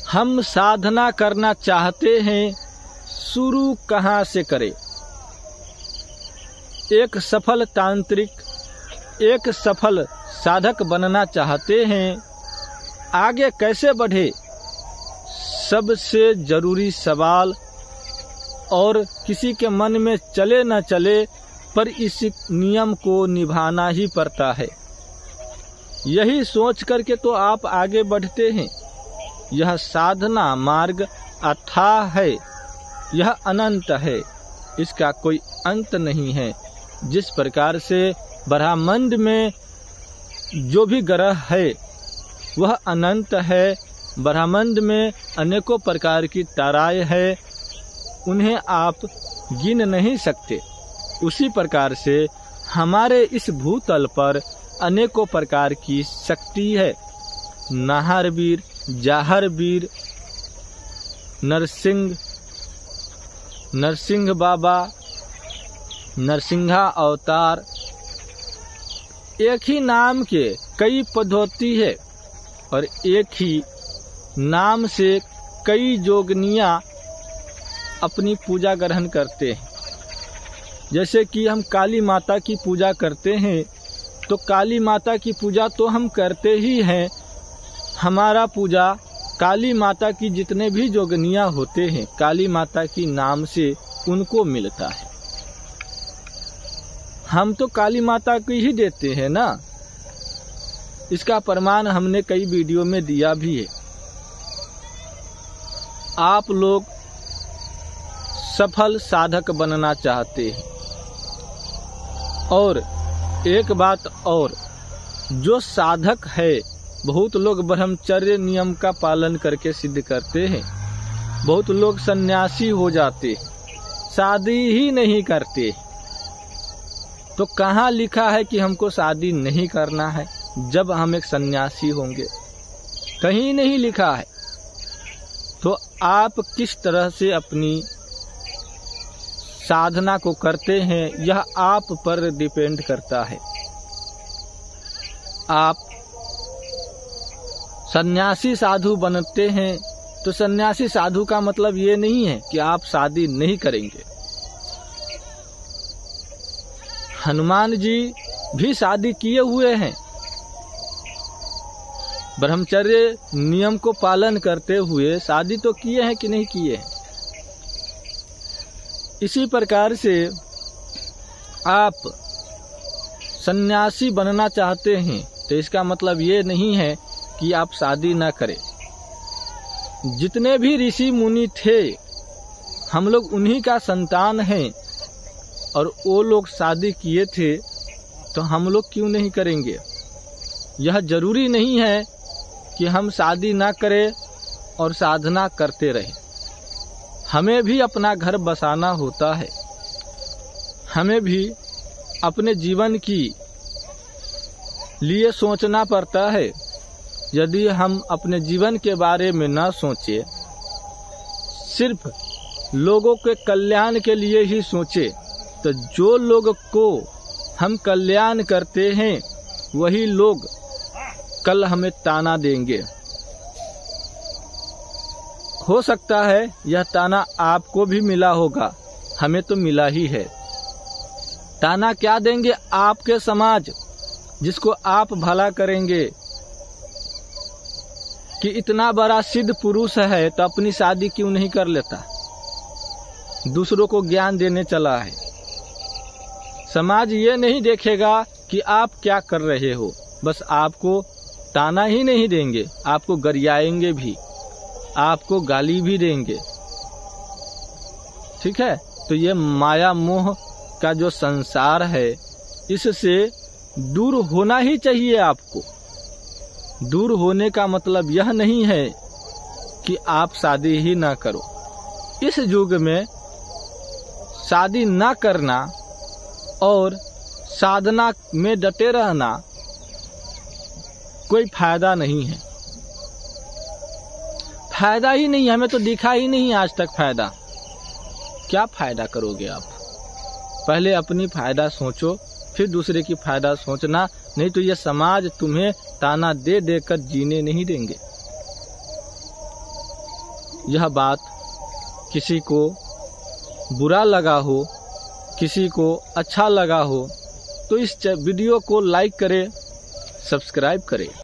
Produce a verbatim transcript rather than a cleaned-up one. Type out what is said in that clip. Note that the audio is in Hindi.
हम साधना करना चाहते हैं, शुरू कहाँ से करें? एक सफल तांत्रिक, एक सफल साधक बनना चाहते हैं, आगे कैसे बढ़े? सबसे जरूरी सवाल, और किसी के मन में चले न चले पर इस नियम को निभाना ही पड़ता है। यही सोच करके तो आप आगे बढ़ते हैं। यह साधना मार्ग अथाह है, यह अनंत है, इसका कोई अंत नहीं है। जिस प्रकार से ब्रह्मांड में जो भी ग्रह है वह अनंत है, ब्रह्मांड में अनेकों प्रकार की ताराएं हैं, उन्हें आप गिन नहीं सकते। उसी प्रकार से हमारे इस भूतल पर अनेकों प्रकार की शक्ति है। नाहरवीर, जाहरवीर, नरसिंह, नरसिंह बाबा, नरसिंहा अवतार, एक ही नाम के कई पद्धति है और एक ही नाम से कई जोगनियां अपनी पूजा ग्रहण करते हैं। जैसे कि हम काली माता की पूजा करते हैं, तो काली माता की पूजा तो हम करते ही हैं। हमारा पूजा काली माता की जितने भी जोगनियां होते हैं, काली माता की नाम से उनको मिलता है। हम तो काली माता को ही देते हैं ना। इसका प्रमाण हमने कई वीडियो में दिया भी है। आप लोग सफल साधक बनना चाहते हैं, और एक बात और, जो साधक है, बहुत लोग ब्रह्मचर्य नियम का पालन करके सिद्ध करते हैं, बहुत लोग सन्यासी हो जाते, शादी ही नहीं करते। तो कहाँ लिखा है कि हमको शादी नहीं करना है जब हम एक सन्यासी होंगे? कहीं नहीं लिखा है। तो आप किस तरह से अपनी साधना को करते हैं, यह आप पर डिपेंड करता है। आप सन्यासी साधु बनते हैं, तो सन्यासी साधु का मतलब ये नहीं है कि आप शादी नहीं करेंगे। हनुमान जी भी शादी किए हुए हैं, ब्रह्मचर्य नियम को पालन करते हुए शादी तो किए हैं कि नहीं किए हैं। इसी प्रकार से आप सन्यासी बनना चाहते हैं, तो इसका मतलब ये नहीं है कि आप शादी ना करें। जितने भी ऋषि मुनि थे, हम लोग उन्हीं का संतान हैं, और वो लोग शादी किए थे, तो हम लोग क्यों नहीं करेंगे? यह जरूरी नहीं है कि हम शादी ना करें और साधना करते रहें। हमें भी अपना घर बसाना होता है, हमें भी अपने जीवन की लिए सोचना पड़ता है। यदि हम अपने जीवन के बारे में ना सोचे, सिर्फ लोगों के कल्याण के लिए ही सोचे, तो जो लोग को हम कल्याण करते हैं वही लोग कल हमें ताना देंगे। हो सकता है यह ताना आपको भी मिला होगा, हमें तो मिला ही है। ताना क्या देंगे? आपके समाज, जिसको आप भला करेंगे, कि इतना बड़ा सिद्ध पुरुष है तो अपनी शादी क्यों नहीं कर लेता, दूसरों को ज्ञान देने चला है। समाज ये नहीं देखेगा कि आप क्या कर रहे हो, बस आपको ताना ही नहीं देंगे, आपको गरियाएंगे भी, आपको गाली भी देंगे। ठीक है? तो ये माया मोह का जो संसार है, इससे दूर होना ही चाहिए आपको। दूर होने का मतलब यह नहीं है कि आप शादी ही ना करो। इस युग में शादी ना करना और साधना में डटे रहना कोई फायदा नहीं है। फायदा ही नहीं, हमें तो दिखा ही नहीं आज तक फायदा। क्या फायदा करोगे आप? पहले अपनी फायदा सोचो, फिर दूसरे की फायदा सोचना, नहीं तो यह समाज तुम्हें ताना दे देकर जीने नहीं देंगे। यह बात किसी को बुरा लगा हो, किसी को अच्छा लगा हो तो इस वीडियो को लाइक करें, सब्सक्राइब करें।